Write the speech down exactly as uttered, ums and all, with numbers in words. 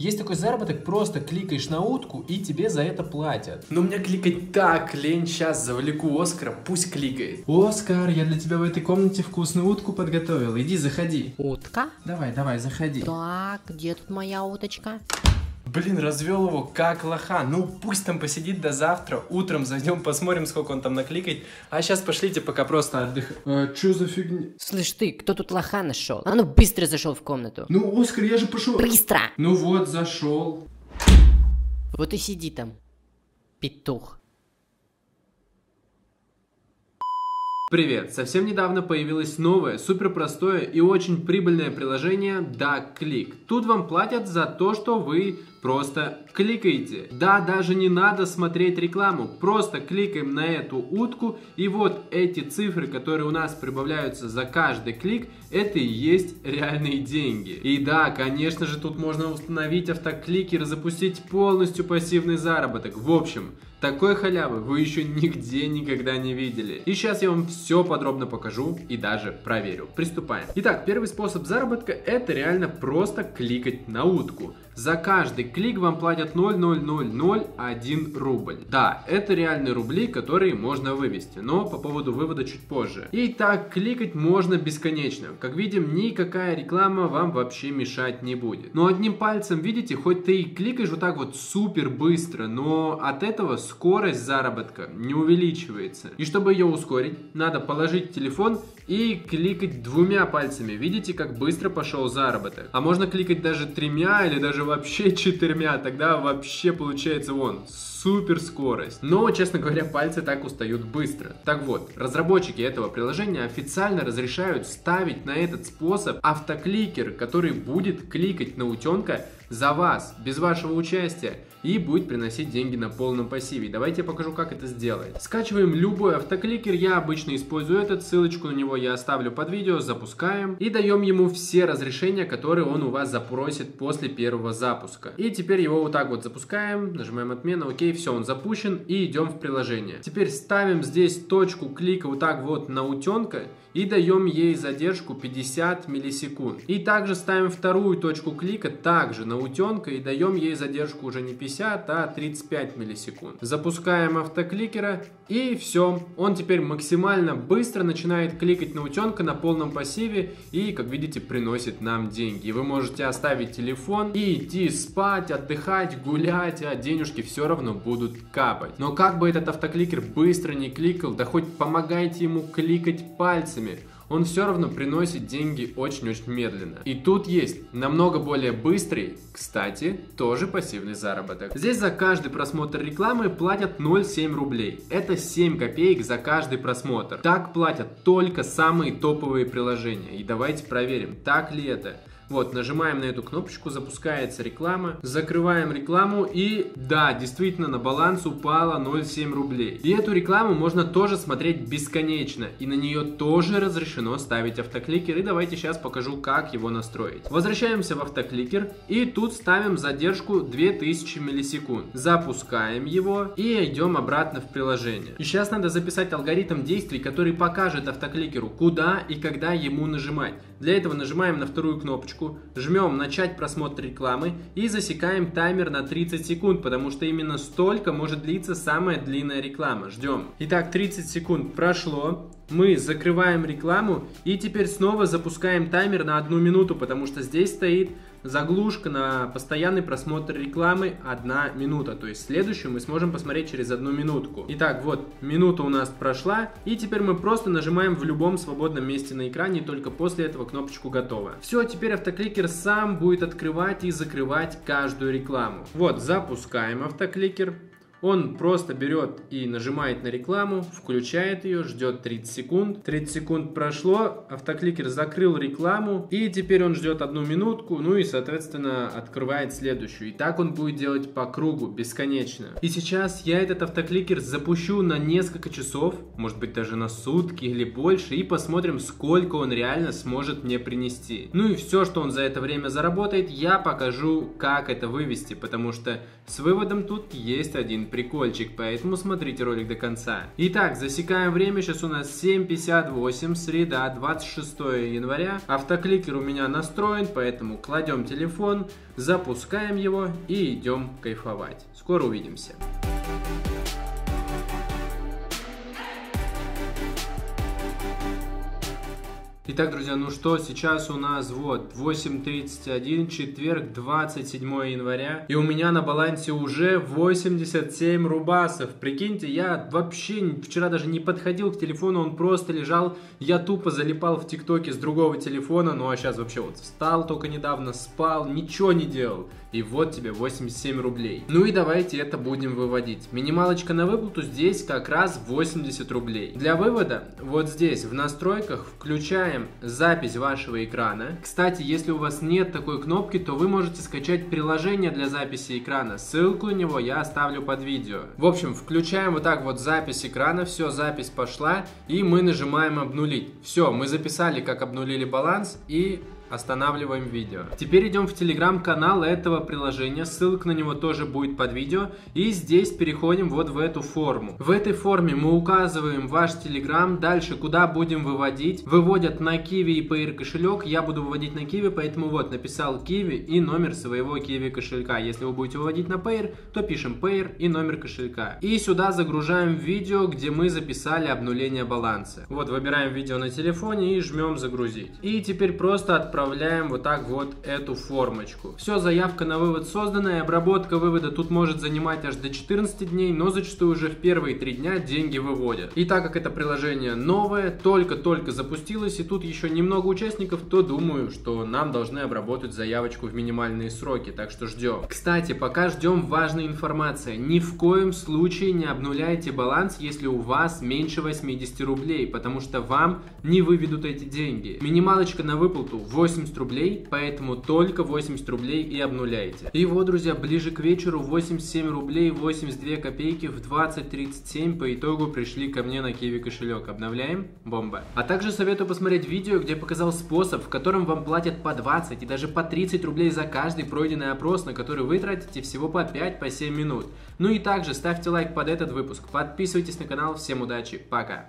Есть такой заработок, просто кликаешь на утку и тебе за это платят. Но мне кликать так лень, сейчас завлеку Оскара, пусть кликает. Оскар, я для тебя в этой комнате вкусную утку подготовил, иди заходи. Утка? Давай, давай, заходи. Так, где тут моя уточка? Блин, развел его как лоха. Ну пусть там посидит до завтра. Утром зайдем, посмотрим, сколько он там накликает. А сейчас пошлите пока просто отдыхать. А, чё за фигня? Слышь ты, кто тут лоха нашел? А ну быстро зашел в комнату. Ну, Оскар, я же пошел. Быстро! Ну вот, зашел. Вот и сиди там, петух. Привет! Совсем недавно появилось новое, супер простое и очень прибыльное приложение DuckClick. Тут вам платят за то, что вы просто кликаете. Да, даже не надо смотреть рекламу, просто кликаем на эту утку, и вот эти цифры, которые у нас прибавляются за каждый клик, это и есть реальные деньги. И да, конечно же, тут можно установить автокликер и запустить полностью пассивный заработок. В общем, такой халявы вы еще нигде никогда не видели. И сейчас я вам все подробно покажу и даже проверю. Приступаем. Итак, первый способ заработка — это реально просто кликать на утку. За каждый клик вам платят ноль целых ноль ноль ноль один рубль. Да, это реальные рубли, которые можно вывести, но по поводу вывода чуть позже. И так кликать можно бесконечно. Как видим, никакая реклама вам вообще мешать не будет. Но одним пальцем, видите, хоть ты и кликаешь вот так вот супер быстро, но от этого скорость заработка не увеличивается. И чтобы ее ускорить, надо положить телефон и кликать двумя пальцами. Видите, как быстро пошел заработок? А можно кликать даже тремя или даже вообще четырьмя. Тогда вообще получается вон супер скорость. Но, честно говоря, пальцы так устают быстро. Так вот, разработчики этого приложения официально разрешают ставить на этот способ автокликер, который будет кликать на утенка за вас, без вашего участия, и будет приносить деньги на полном пассиве. Давайте я покажу, как это сделать. Скачиваем любой автокликер, я обычно использую этот, ссылочку на него я оставлю под видео, запускаем и даем ему все разрешения, которые он у вас запросит после первого запуска. И теперь его вот так вот запускаем, нажимаем отмена, окей, все, он запущен, и идем в приложение. Теперь ставим здесь точку клика вот так вот на утенка и даем ей задержку пятьдесят миллисекунд. И также ставим вторую точку клика также на утенка и даем ей задержку уже не пятьдесят, а тридцать пять миллисекунд. Запускаем автокликера и все. Он теперь максимально быстро начинает кликать на утенка на полном пассиве и, как видите, приносит нам деньги. И вы можете оставить телефон и идти спать, отдыхать, гулять, а денежки все равно будут капать. Но как бы этот автокликер быстро не кликал, да хоть помогайте ему кликать пальцами, он все равно приносит деньги очень-очень медленно. И тут есть намного более быстрый, кстати, тоже пассивный заработок. Здесь за каждый просмотр рекламы платят ноль целых семь рублей. Это семь копеек за каждый просмотр. Так платят только самые топовые приложения. И давайте проверим, так ли это. Вот, нажимаем на эту кнопочку, запускается реклама, закрываем рекламу и да, действительно на баланс упало ноль целых семь рублей. И эту рекламу можно тоже смотреть бесконечно, и на нее тоже разрешено ставить автокликер, и давайте сейчас покажу, как его настроить. Возвращаемся в автокликер и тут ставим задержку две тысячи миллисекунд. Запускаем его и идем обратно в приложение. И сейчас надо записать алгоритм действий, который покажет автокликеру, куда и когда ему нажимать. Для этого нажимаем на вторую кнопочку, жмем начать просмотр рекламы и засекаем таймер на тридцать секунд, потому что именно столько может длиться самая длинная реклама. Ждем. Итак, тридцать секунд прошло. Мы закрываем рекламу и теперь снова запускаем таймер на одну минуту, потому что здесь стоит заглушка на постоянный просмотр рекламы одна минута. То есть следующую мы сможем посмотреть через одну минутку. Итак, вот минута у нас прошла. И теперь мы просто нажимаем в любом свободном месте на экране. И только после этого кнопочку готово. Все, теперь автокликер сам будет открывать и закрывать каждую рекламу. Вот, запускаем автокликер. Он просто берет и нажимает на рекламу, включает ее, ждет тридцать секунд. тридцать секунд прошло, автокликер закрыл рекламу, и теперь он ждет одну минутку, ну и, соответственно, открывает следующую. И так он будет делать по кругу, бесконечно. И сейчас я этот автокликер запущу на несколько часов, может быть даже на сутки или больше, и посмотрим, сколько он реально сможет мне принести. Ну и все, что он за это время заработает, я покажу, как это вывести, потому что с выводом тут есть один прикольчик, поэтому смотрите ролик до конца. Итак, засекаем время, сейчас у нас семь пятьдесят восемь, среда, двадцать шестое января. Автокликер у меня настроен, поэтому кладем телефон, запускаем его и идем кайфовать. Скоро увидимся. Итак, друзья, ну что, сейчас у нас вот восемь тридцать один, четверг, двадцать седьмое января, и у меня на балансе уже восемьдесят семь рубасов. Прикиньте, я вообще вчера даже не подходил к телефону, он просто лежал, я тупо залипал в ТикТоке с другого телефона, ну а сейчас вообще вот встал только недавно, спал, ничего не делал. И вот тебе восемьдесят семь рублей. Ну и давайте это будем выводить. Минималочка на выплату здесь как раз восемьдесят рублей. Для вывода вот здесь в настройках включаем запись вашего экрана. Кстати, если у вас нет такой кнопки, то вы можете скачать приложение для записи экрана. Ссылку на него я оставлю под видео. В общем, включаем вот так вот запись экрана. Все, запись пошла. И мы нажимаем обнулить. Все, мы записали, как обнулили баланс, и останавливаем видео. Теперь идем в телеграм-канал этого приложения, ссылка на него тоже будет под видео, и здесь переходим вот в эту форму. В этой форме мы указываем ваш телеграм, дальше куда будем выводить. Выводят на Kiwi и Payeer кошелек, я буду выводить на Kiwi, поэтому вот написал Kiwi и номер своего Kiwi кошелька. Если вы будете выводить на Payeer, то пишем Payeer и номер кошелька. И сюда загружаем видео, где мы записали обнуление баланса. Вот выбираем видео на телефоне и жмем загрузить. И теперь просто отправляем Отправляем вот так вот эту формочку. Все, заявка на вывод создана, и обработка вывода тут может занимать аж до четырнадцати дней, но зачастую уже в первые три дня деньги выводят. И так как это приложение новое, только-только запустилось, и тут еще немного участников, то думаю, что нам должны обработать заявочку в минимальные сроки, так что ждем. Кстати, пока ждем, важная информация. Ни в коем случае не обнуляйте баланс, если у вас меньше восьмидесяти рублей, потому что вам не выведут эти деньги. Минималочка на выплату восемьдесят рублей, поэтому только восемьдесят рублей и обнуляйте. И вот, друзья, ближе к вечеру восемьдесят семь рублей восемьдесят две копейки в двадцать тридцать семь по итогу пришли ко мне на Kiwi кошелек. Обновляем. Бомба. А также советую посмотреть видео, где я показал способ, в котором вам платят по двадцать и даже по тридцать рублей за каждый пройденный опрос, на который вы тратите всего по пять-семь минут. Ну и также ставьте лайк под этот выпуск, подписывайтесь на канал. Всем удачи, пока!